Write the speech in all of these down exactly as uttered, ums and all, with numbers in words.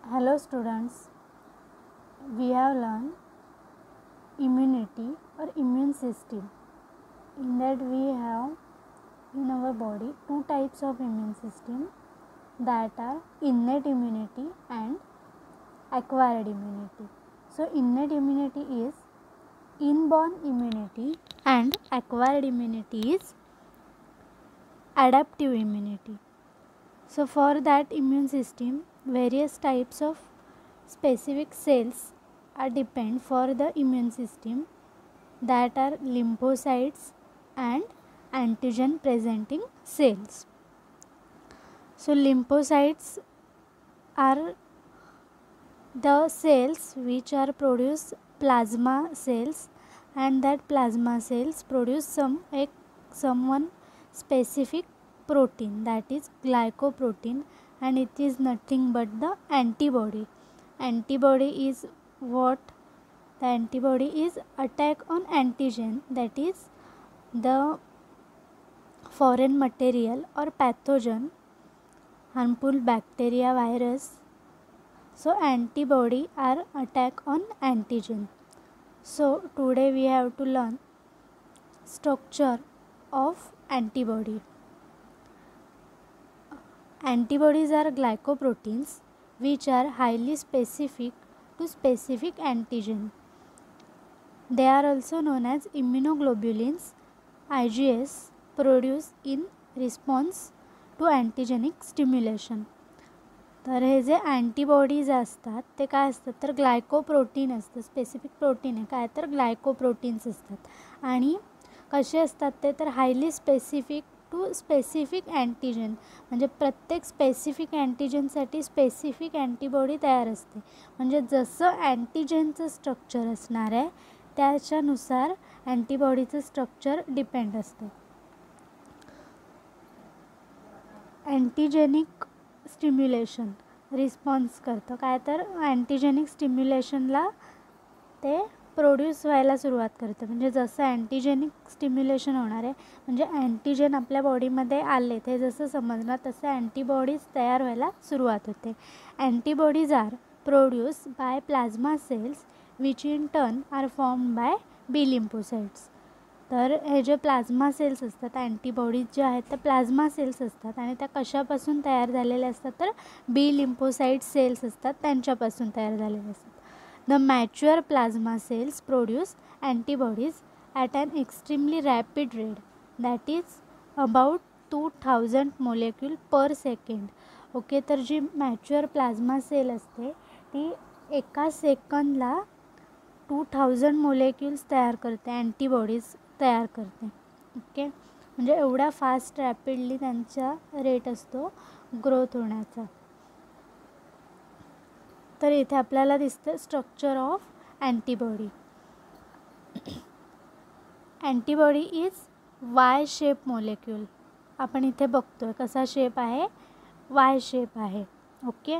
Hello students, we have learned immunity or immune system. In that we have in our body two types of immune system, that are innate immunity and acquired immunity. So innate immunity is inborn immunity and acquired immunity is adaptive immunity. So for that immune system, various types of specific cells are depend for the immune system, that are lymphocytes and antigen presenting cells. So lymphocytes are the cells which are produce plasma cells, and that plasma cells produce some a someone specific protein, that is glycoprotein, and it is nothing but the antibody. Antibody is what? The antibody is attack on antigen, that is the foreign material or pathogen, harmful bacteria, virus. So antibody are attack on antigen. So today we have to learn structure of antibody. Antibodies are glycoproteins which are highly specific to specific antigen. They are also known as immunoglobulins, I G S, produced in response to antigenic stimulation. तर हे जे antibodies असतात ते काय असतात तर glycoprotein असतं, specific protein आहे काय तर ग्लायकोप्रोटीन्स असतात. आणि कसे असतात ते तर highly specific to specific antigen, म्हणजे प्रत्येक स्पेसिफिक अँटीजनसाठी स्पेसिफिक अँटीबॉडी तयार असते. म्हणजे जसं अँटीजनचं स्ट्रक्चर असणार आहे त्याच्यानुसार अँटीबॉडीचं स्ट्रक्चर डिपेंड असतं. अँटीजेनिक स्टिम्युलेशन रिस्पॉन्स करतं काय तर अँटीजेनिक स्टिम्युलेशनला ते प्रोड्यूस व्हायला सुरुवात करतं. म्हणजे जसं अँटीजेनिक स्टिम्युलेशन होणार आहे, म्हणजे अँटीजेन आपल्या बॉडीमध्ये आले ते जसं समजणार तसं अँटीबॉडीज तयार व्हायला सुरुवात होते. Antibodies are produce by plasma cells which in turn are form by B lymphocytes. तर हे जे प्लाझ्मा सेल्स असतात, अँटीबॉडीज जे आहेत त्या प्लाझ्मा सेल्स असतात आणि त्या कशापासून तयार झालेल्या असतात तर बी लिम्फोसाइट सेल्स असतात त्यांच्यापासून तयार झालेल्या असतात. The mature plasma cells produce antibodies at an extremely rapid rate, that is about two thousand molecule per second. Okay, तर जी मॅच्युअर प्लाझ्मा सेल असते ती एका सेकंदला टू थाउजंड मोलेक्युल्स तयार करते, अँटीबॉडीज तयार करते. ओके, म्हणजे एवढा फास्ट रॅपिडली त्यांचा रेट असतो ग्रोथ होण्याचा. तर इथे आपल्याला दिसतं structure of antibody. Antibody is Y shape molecule. आपण इथे बघतोय कसा शेप आहे, वाय शेप आहे. Okay,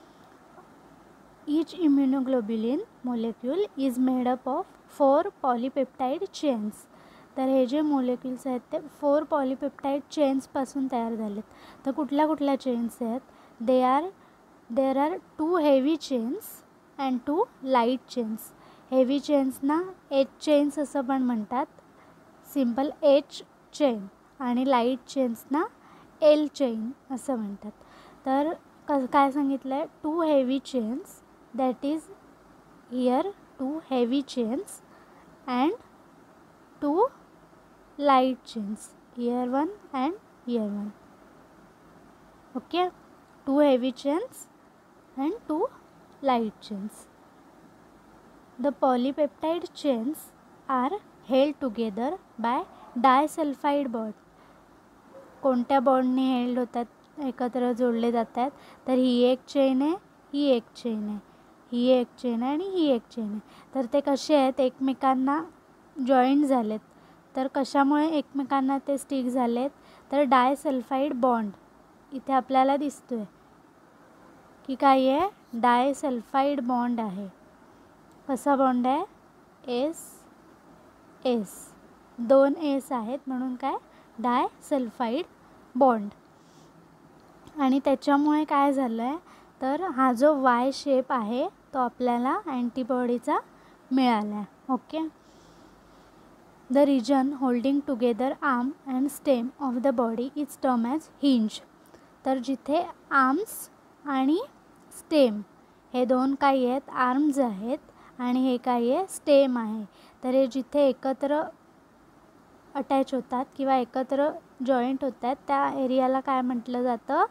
each immunoglobulin molecule is made up of four polypeptide chains. तर हे जे मोलेक्युल्स आहेत ते फोर पॉलीपेप्टाईड चेन्सपासून तयार झालेत. तर कुठल्या कुठल्या चेन्स आहेत? They are there are two heavy chains and two light chains. Heavy चेन्सना एच चेन्स असं पण म्हणतात, सिम्पल एच चेन, आणि लाईट चेन्सना एल चेन असं म्हणतात. तर क काय सांगितलं आहे? Two heavy chains, that is here two heavy chains and two light chains, here one and here one. Okay, two heavy chains and two light chains. The polypeptide chains are held together by disulfide bond. कोणत्या बॉन्डने held होतात, एकत्र जोडले जातात? तर ही एक chain आहे, ही एक chain आहे, ही एक चेन आहे आणि ही एक चेन आहे. तर ते कसे आहेत? एकमेकांना जॉईंट झालेत. तर कशामुळे एकमेकांना ते स्टिक झालेत? तर डायसल्फाईड बॉन्ड इथे आपल्याला दिसतोय की काय आहे? डायसल्फाईड बॉन्ड आहे. कसा बॉन्ड आहे? एस एस, दोन एस आहेत म्हणून काय? Disulphide bond. आणि त्याच्यामुळे काय झालं आहे तर हा जो वाय शेप आहे तो आपल्याला अँटीबॉडीचा मिळाला आहे. Okay. The region holding together arm and stem of the body is term as hinge. तर जिथे आर्म्स आणि स्टेम हे दोन काही आहेत, आर्म्स आहेत आणि हे काही आहे स्टेम आहे. तर हे जिथे एकत्र अटॅच होतात किंवा एकत्र जॉईंट होतात त्या एरियाला काय म्हटलं जातं,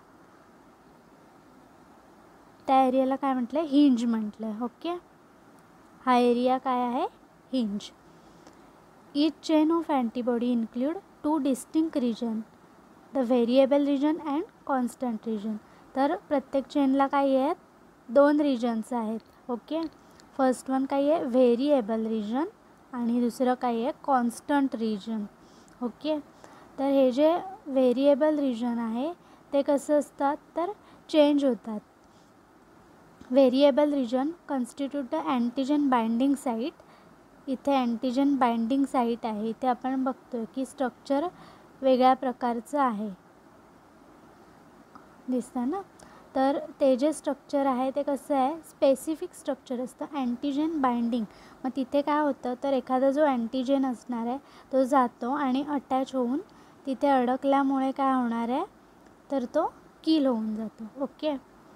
त्या एरियाला काय म्हटलं, हिंज म्हटलं. ओके. हा एरिया काय आहे, hinge. Each chain of antibody include two distinct region, the variable region and constant region. तर प्रत्येक चेनला काय आहेत, दोन रिजन्स आहेत. ओके. फर्स्ट वन काय आहे, व्हेरिएबल रिजन आणि दुसरं काय आहे, कॉन्स्टंट रिजन. ओके. तर हे जे व्हेरिएबल रिजन आहे ते कसं असतात, तर चेंज होतात. Variable region constitute the antigen binding site. इथे अँटीजन बाइंडिंग साईट आहे. इथे आपण बघतोय की स्ट्रक्चर वेगळ्या प्रकारचं आहे, दिसतं ना. तर ते जे स्ट्रक्चर आहे ते कसं आहे, स्पेसिफिक स्ट्रक्चर असतं अँटीजन बाइंडिंग. मग तिथे काय होतं, तर एखादा जो अँटीजन असणार आहे तो जातो आणि अटॅच होऊन तिथे अडकल्यामुळे काय होणार आहे, तर तो किल होऊन जातो. ओके.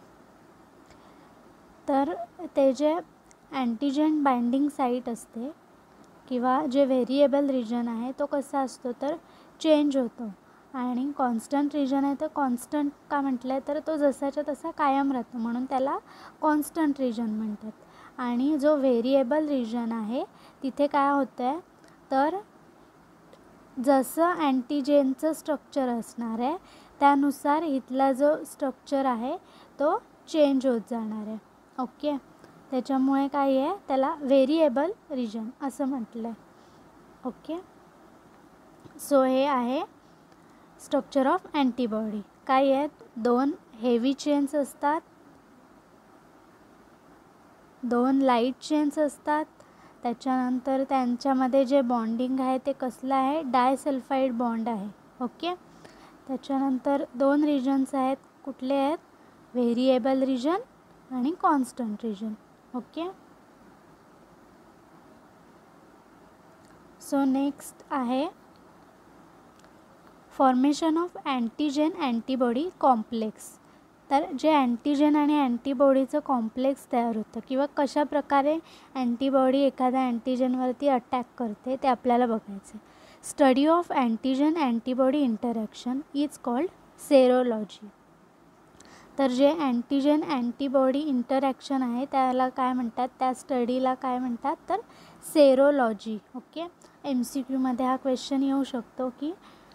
तर ते जे अँटीजन बाइंडिंग साईट असते किंवा जे व्हेरिएबल रिजन आहे तो कसा असतो, तर चेंज होतो. आणि कॉन्स्टंट रिजन आहे तर कॉन्स्टंट का म्हटलं आहे, तर तो जसाच्या तसा कायम राहतो म्हणून त्याला कॉन्स्टंट रिजन म्हणतात. आणि जो व्हेरिएबल रिजन आहे तिथे काय होतं आहे, तर जसं अँटीजेनचं स्ट्रक्चर असणार आहे त्यानुसार इथला जो स्ट्रक्चर आहे तो चेंज होत जाणार आहे. ओके. त्याच्यामुळे काय आहे, त्याला व्हेरिएबल रिजन असं म्हटलं आहे. ओके. सो हे आहे स्ट्रक्चर ऑफ अँटीबॉडी. काय आहेत, दोन हेवी चेन्स असतात, दोन लाईट चेन्स असतात. त्याच्यानंतर त्यांच्यामध्ये जे बॉन्डिंग आहे ते कसलं आहे, डायसल्फाईड बॉन्ड आहे. ओके. त्याच्यानंतर दोन रिजन्स आहेत, कुठले आहेत, व्हेरिएबल रिजन आणि constant region. Okay. So next आहे formation of antigen antibody complex. तर जे अँटीजेन आणि अँटीबॉडीचं कॉम्प्लेक्स तयार होतं किंवा कशा प्रकारे अँटीबॉडी एखाद्या अँटीजेनवरती अटॅक करते ते आपल्याला बघायचं. Study of antigen antibody interaction is called serology. तर जे अँटीजेन अँटीबॉडी इंटरॅक्शन आहे त्याला काय म्हणतात, त्या स्टडीला काय म्हणतात, तर सेरोलॉजी. ओके. एम सी क्यूमध्ये हा क्वेश्चन येऊ शकतो की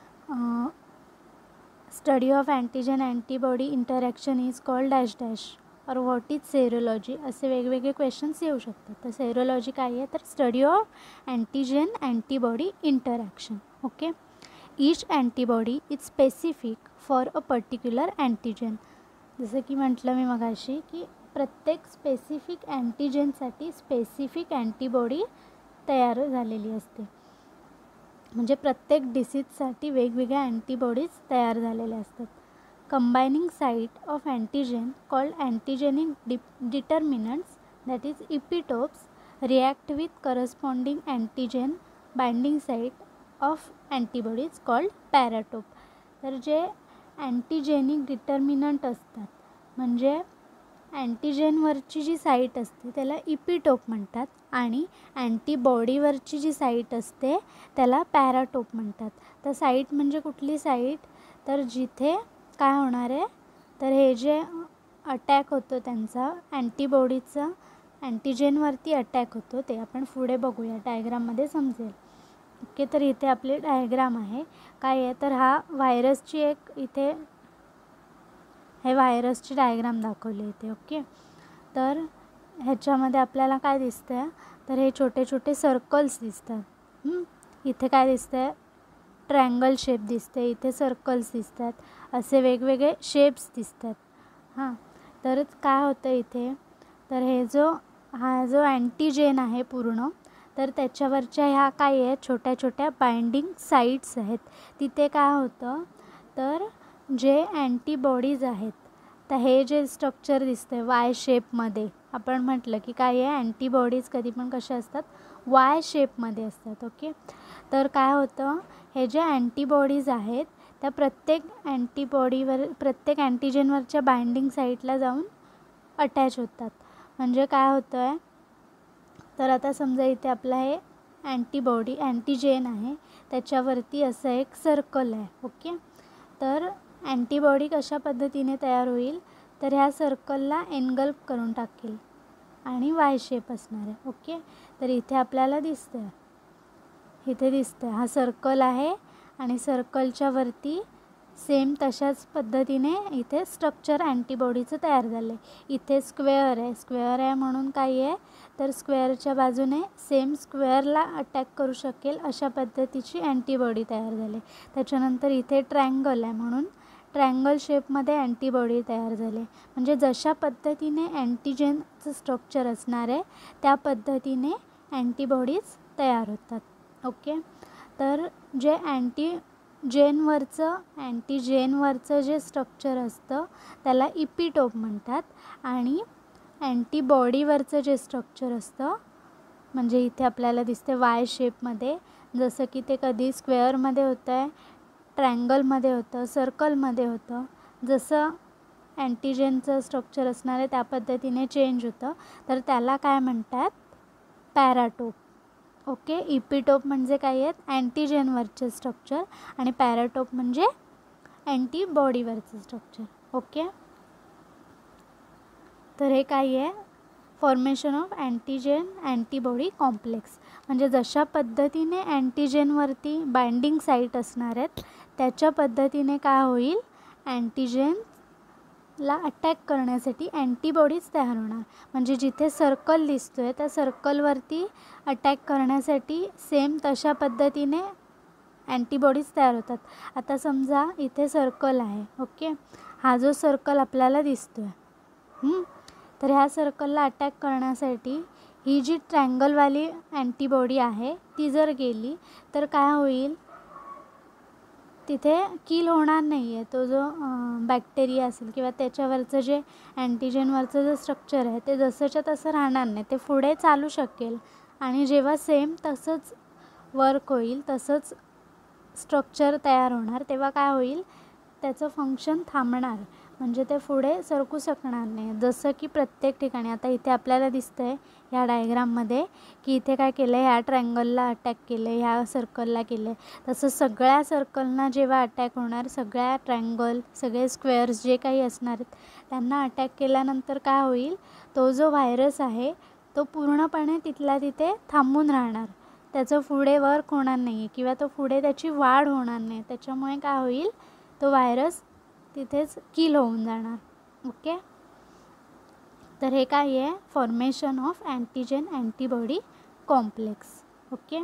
study of antigen antibody interaction is called dash dash or what is serology, असे वेगवेगळे क्वेश्चन्स येऊ शकतात. तर सेरोलॉजी काय आहे, तर study of antigen antibody interaction. Okay. Each antibody is specific for a particular antigen. जसं की म्हटलं मी मगाशी की प्रत्येक स्पेसिफिक अँटीजेनसाठी स्पेसिफिक अँटीबॉडी तयार झालेली असते. म्हणजे प्रत्येक डिसीजसाठी वेगवेगळ्या अँटीबॉडीज तयार झालेल्या असतात. Combining site of antigen called antigenic dip determinants that is epitopes react with corresponding antigen binding site of antibodies called paratope. तर जे अँटीजेनिक डिटर्मिनंट असतात म्हणजे अँटीजेनवरची जी साईट असते त्याला इपिटोप म्हणतात आणि अँटीबॉडीवरची जी साईट असते त्याला पॅराटोप म्हणतात. तर साईट म्हणजे कुठली साईट, तर जिथे काय होणार आहे, तर हे जे अटॅक होतो त्यांचा अँटीबॉडीचा अँटीजेनवरती अटॅक होतो ते आपण पुढे बघूया, डायग्राममध्ये समजेल. ओके. तर इथे आपले डायग्राम आहे. काय आहे, तर हा व्हायरसची एक इथे हे व्हायरसची डायग्राम दाखवली इथे. ओके. तर ह्याच्यामध्ये आपल्याला काय दिसतं आहे, तर हे छोटे छोटे सर्कल्स दिसतात. इथे काय दिसतं आहे, ट्रायंगल शेप दिसते, इथे सर्कल्स दिसतात, असे वेगवेगळे शेप्स दिसतात. हां. तर काय होतं इथे, तर हे जो हा जो अँटीजेन आहे पूर्ण, तर त्याच्यावरच्या ह्या काय आहेत, छोट्या छोट्या बाइंडिंग साईट्स आहेत. तिथे काय होतं, तर जे अँटीबॉडीज आहेत तर हे जे स्ट्रक्चर दिसतंय वाय शेपमध्ये, आपण म्हटलं की काय आहे, अँटीबॉडीज कधी पण कशा असतात, वाय शेपमध्ये असतात. ओके, तर काय होतं, हे जे अँटीबॉडीज आहेत त्या प्रत्येक अँटीबॉडीवर प्रत्येक अँटीजेनवरच्या बाइंडिंग साईटला जाऊन अटॅच होतात. म्हणजे काय होतं आहे, तर आता समजा इथे आपला हे अँटीबॉडी अँटीजेन आहे, त्याच्यावरती असं एक सर्कल आहे. ओके, तर अँटीबॉडी कशा पद्धतीने तयार होईल, तर ह्या सर्कलला एनगल्फ करून टाकेल आणि वाय शेप असणार आहे. ओके, तर इथे आपल्याला दिसतं आहे, इथे दिसतं आहे हा सर्कल आहे आणि सर्कलच्या वरती सेम तशाच पद्धतीने इथे स्ट्रक्चर अँटीबॉडीचं तयार झालं आहे. इथे स्क्वेअर आहे, स्क्वेअर आहे म्हणून काय आहे, तर स्क्वेअरच्या बाजूने सेम स्क्वेअरला अटॅक करू शकेल अशा पद्धतीची अँटीबॉडी तयार झाली. त्याच्यानंतर इथे ट्रायंगल आहे म्हणून ट्रायंगल शेपमध्ये अँटीबॉडी तयार झाले. म्हणजे जशा पद्धतीने अँटीजेनचं स्ट्रक्चर असणार आहे त्या पद्धतीने अँटीबॉडीज तयार होतात. ओके, तर जे अँटीजेनवरचं अँटीजेनवरचं जे स्ट्रक्चर असतं त्याला इपिटोप म्हणतात आणि अँटीबॉडीवरचं जे स्ट्रक्चर असतं, म्हणजे इथे आपल्याला दिसते वाय शेपमध्ये, जसं की ते कधी स्क्वेअरमध्ये होतं आहे, ट्रायंगलमध्ये होतं, सर्कलमध्ये होतं, जसं अँटीजेनचं स्ट्रक्चर असणार आहे त्या पद्धतीने चेंज होतं, तर त्याला काय म्हणतात, पॅराटोप. ओके, इपिटोप म्हणजे काय आहेत, अँटीजेनवरचे स्ट्रक्चर आणि पॅराटोप म्हणजे अँटीबॉडीवरचं स्ट्रक्चर. ओके, तर हे काय आहे, formation of antigen antibody complex. म्हणजे जशा पद्धतीने अँटीजेनवरती बाइंडिंग साईट असणार आहेत त्याच्या पद्धतीने काय होईल, अँटीजेनला अटॅक करण्यासाठी अँटीबॉडीज तयार होणार. म्हणजे जिथे सर्कल दिसतो आहे त्या सर्कलवरती अटॅक करण्यासाठी सेम तशा पद्धतीने अँटीबॉडीज तयार होतात. आता समजा इथे सर्कल आहे. ओके, हा जो सर्कल आपल्याला दिसतो आहे, तर ह्या सर्कलला अटॅक करण्यासाठी ही जी ट्रायंगलवाली अँटीबॉडी आहे ती जर गेली तर काय होईल, तिथे किल होणार नाही आहे. तो जो बॅक्टेरिया असेल किंवा त्याच्यावरचं जे अँटीजेनवरचं जे स्ट्रक्चर आहे ते जसंच्या तसं राहणार नाही, ते पुढे चालू शकेल आणि जेव्हा सेम तसंच वर्क होईल, तसंच स्ट्रक्चर तयार होणार, तेव्हा काय होईल, त्याचं फंक्शन थांबणार. म्हणजे ते पुढे सरकू शकणार नाही. जसं की प्रत्येक ठिकाणी आता इथे आपल्याला दिसतं आहे ह्या डायग्राममध्ये की इथे काय केलं आहे, ह्या ट्रायंगलला अटॅक केलं आहे, ह्या सर्कलला केलं आहे. तसं सगळ्या सर्कलना जेव्हा अटॅक होणार, सगळ्या ट्रायंगल सगळे स्क्वेअर्स जे काही असणार आहेत त्यांना अटॅक केल्यानंतर काय होईल, तो जो व्हायरस आहे तो पूर्णपणे तिथल्या तिथे थांबून राहणार, त्याचं पुढे वर्क होणार नाही आहे किंवा तो पुढे त्याची वाढ होणार नाही. त्याच्यामुळे काय होईल, तो व्हायरस तिथेच किल होऊन जाणार. ओके, तर हे काय आहे, formation of antigen antibody complex. Okay,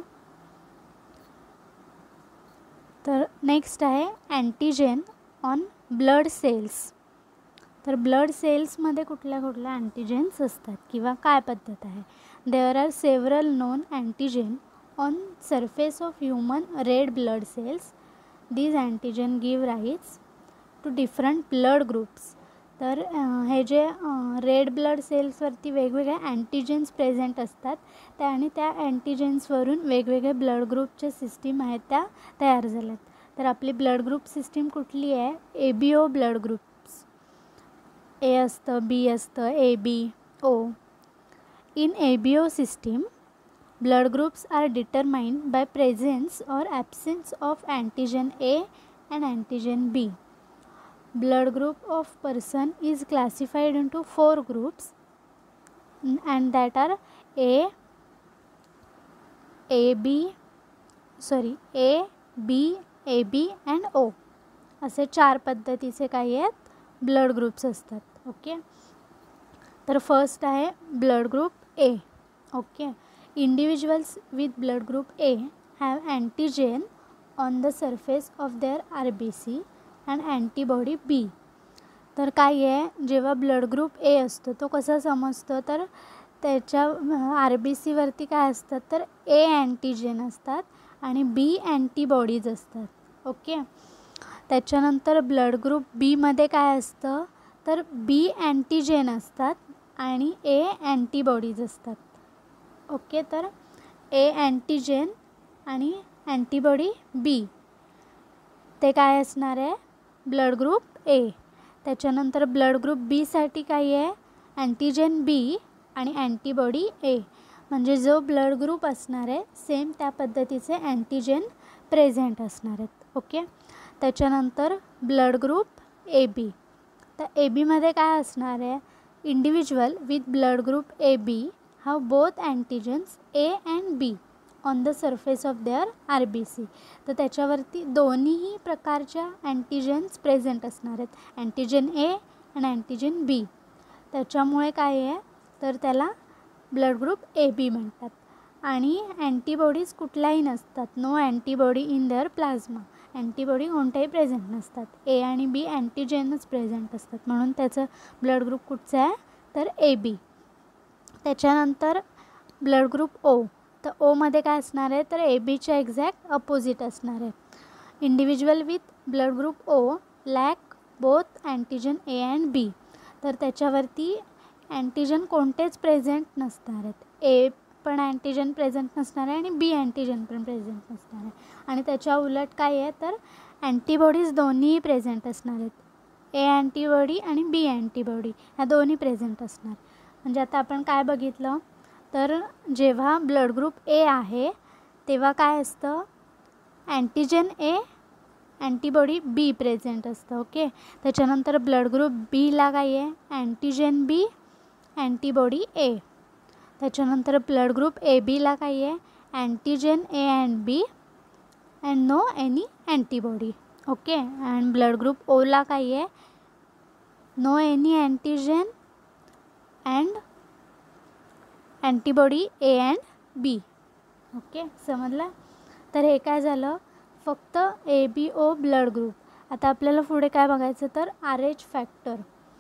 तर नेक्स्ट आहे अँटीजेन ऑन ब्लड सेल्स. तर ब्लड सेल्समध्ये कुठल्या कुठल्या अँटीजेन्स असतात किंवा काय पद्धत आहे. There are several known antigen on surface of human red blood cells. These antigen give rise to different blood groups. तर हे जे रेड ब्लड सेल्सवरती वेगवेगळे अँटीजेन्स प्रेझेंट असतात त्या आणि त्या अँटीजेन्सवरून वेगवेगळे ब्लड ग्रुपचे सिस्टीम आहेत त्या तयार झाल्यात. तर आपली ब्लड ग्रुप सिस्टीम कुठली आहे, ए बी ओ ब्लड ग्रुप्स. ए असतं, बी असतं, A B O. In A B O system blood groups are determined by presence or absence of antigen A and antigen B. Blood group of person is classified into four groups and that are A, A B, sorry A, B, A B and O. असे चार पद्धतीचे काही आहेत blood groups असतात. Okay, तर first आहे blood group A. Okay, individuals with blood group A have antigen on the surface of their R B C and antibody B. तर काय आहे, जेव्हा ब्लड ग्रुप ए असतो तो कसा समजतो, तर त्याच्या आर बी सीवरती काय असतात, तर ए अँटीजेन असतात आणि बी अँटीबॉडीज असतात. ओके, त्याच्यानंतर ब्लड ग्रुप बीमध्ये काय असतं, तर बी अँटीजेन असतात आणि ए अँटीबॉडीज असतात. ओके, तर ए अँटीजेन आणि अँटीबॉडी बी ते काय असणार आहे, ब्लड ग्रुप ए. त्याच्यानंतर ब्लड ग्रुप बीसाठी काय आहे, अँटीजेन बी आणि अँटीबॉडी ए. म्हणजे जो ब्लड ग्रुप असणार आहे सेम त्या पद्धतीचे अँटीजेन प्रेझेंट असणार आहेत. ओके, त्याच्यानंतर ब्लड ग्रुप ए बी. तर ए बीमध्ये काय असणार आहे, individual with blood group A B have both antigens A and B on the surface of their R B C. तर त्याच्यावरती दोन्हीही प्रकारच्या अँटीजेन्स प्रेझेंट असणार आहेत, अँटीजेन ए आणि अँटीजेन बी. त्याच्यामुळे काय आहे, तर त्याला ब्लड ग्रुप ए बी म्हणतात. आणि अँटीबॉडीज कुठल्याही नसतात, no antibody in their plasma. Antibody कोणत्याही प्रेझेंट नसतात, ए आणि बी अँटीजेनच प्रेझेंट असतात, म्हणून त्याचं ब्लड ग्रुप कुठचं आहे, तर ए बी. त्याच्यानंतर ब्लड ग्रुप ओ. तर ओमध्ये काय असणार आहे, तर ए बीच्या एक्झॅक्ट अपोजिट असणार आहे. Individual with blood group O lack both antigen A and B. तर त्याच्यावरती अँटीजन कोणतेच प्रेझेंट नसणार आहेत, ए पण अँटीजन प्रेझेंट नसणार आहे आणि बी अँटीजन पण प्रेझेंट नसणार आहे. आणि त्याच्या उलट काय आहे, तर अँटीबॉडीज दोन्हीही प्रेझेंट असणार आहेत, ए अँटीबॉडी आणि बी अँटीबॉडी ह्या दोन्ही प्रेझेंट असणार. म्हणजे आता आपण काय बघितलं, तर जेव्हा ब्लड ग्रुप ए आहे तेव्हा काय असतं, antigen A antibody B present असतं. ओके, त्याच्यानंतर ब्लड ग्रुप बीला काय आहे, अँटीजन बी अँटीबॉडी ए. त्याच्यानंतर ब्लड ग्रुप ए बीला काय आहे, antigen A and B and no any antibody. Okay, and blood group ओला काय आहे, no any antigen and antibody A and B. Okay, समजलं. तर हे काय झालं, फक्त ए बी ओ ब्लड ग्रुप. आता आपल्याला पुढे काय बघायचं, तर R H factor.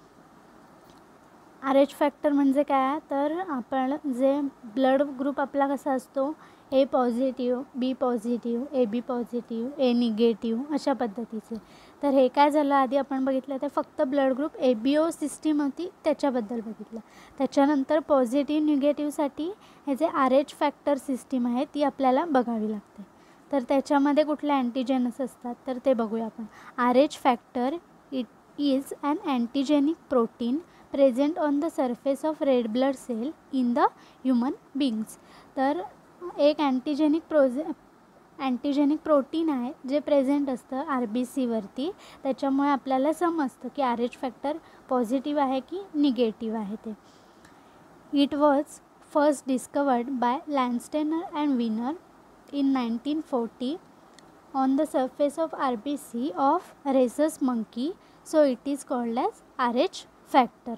R H factor म्हणजे काय, तर आपण जे ब्लड ग्रुप आपला कसा असतो, A positive, B positive, A B positive, A negative अशा पद्धतीचे. तर हे काय झालं, आधी आपण बघितलं ते फक्त blood group A B O system होती त्याच्याबद्दल बघितलं. त्याच्यानंतर पॉझिटिव्ह निगेटिव्हसाठी हे जे आर एच फॅक्टर सिस्टीम आहे ती आपल्याला बघावी लागते. तर त्याच्यामध्ये कुठले अँटीजेनस असतात तर ते बघूया आपण. R H factor it is an antigenic protein present on the surface of red blood cell in the human beings. तर एक अँटीजेनिक प्रोजे अँटीजेनिक प्रोटीन आहे जे प्रेझेंट असतं आर बी सीवरती. त्याच्यामुळे आपल्याला समजतं की आर एच फॅक्टर पॉझिटिव्ह आहे की निगेटिव्ह आहे ते. It was first discovered by Landsteiner and Wiener in nineteen forty on the surface of R B C of rhesus monkey, so it is called as R H factor.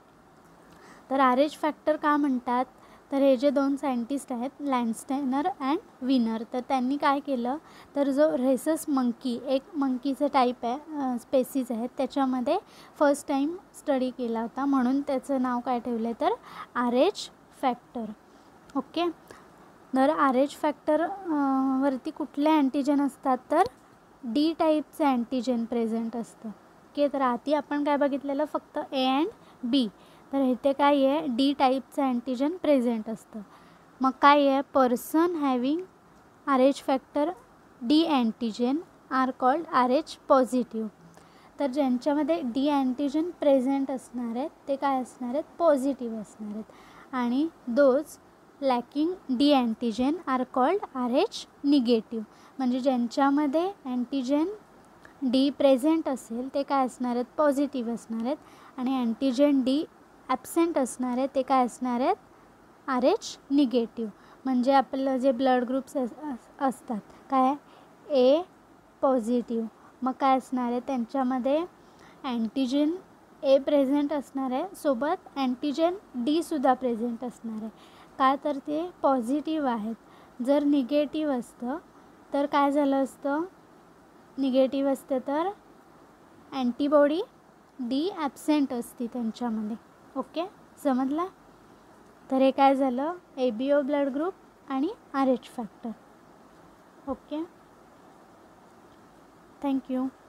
तर R H factor का म्हणतात, तर हे जे दोन scientist आहेत लॅन्स्टेनर and winner, तर त्यांनी काय केलं, तर जो रेसस मंकी एक मंकीचं टाईप आहे, स्पेसीज आहेत, त्याच्यामध्ये फर्स्ट टाईम स्टडी केला होता, म्हणून त्याचं नाव काय ठेवलं आहे, तर आर एच फॅक्टर. ओके, तर आर एच फॅक्टर वरती कुठले अँटीजन असतात, तर डी टाईपचं अँटीजन प्रेझेंट असतं. ओके, तर आधी आपण काय बघितलेलं, फक्त ए अँड बी. तर इथे काय आहे, डी टाईपचं अँटीजन प्रेझेंट असतं. मग काय आहे, person having R H factor D antigen are called R H positive. तर ज्यांच्यामध्ये डी अँटीजन प्रेझेंट असणार आहेत ते काय असणार आहेत, पॉझिटिव्ह असणार आहेत. आणि those lacking D antigen are called R H negative. म्हणजे ज्यांच्यामध्ये अँटीजन डी प्रेझेंट असेल ते काय असणार आहेत, पॉझिटिव्ह असणार आहेत. आणि अँटीजन डी ॲबसेंट असणार आहे ते काय असणार आहेत, आर एच निगेटिव्ह. म्हणजे आपलं जे ब्लड ग्रुप्स असतात काय, ए पॉझिटिव्ह, मग काय असणार आहे, त्यांच्यामध्ये अँटीजन ए प्रेझेंट असणार आहे, सोबत अँटीजन डीसुद्धा प्रेझेंट असणार आहे. काय, तर ते पॉझिटिव्ह आहेत. जर निगेटिव्ह असतं तर काय झालं असतं, निगेटिव्ह असतं तर अँटीबॉडी डी ॲबसेंट असते त्यांच्यामध्ये. ओके, समजला. तर हे काय झालं, A B O blood group आणि R H factor. Okay, thank you.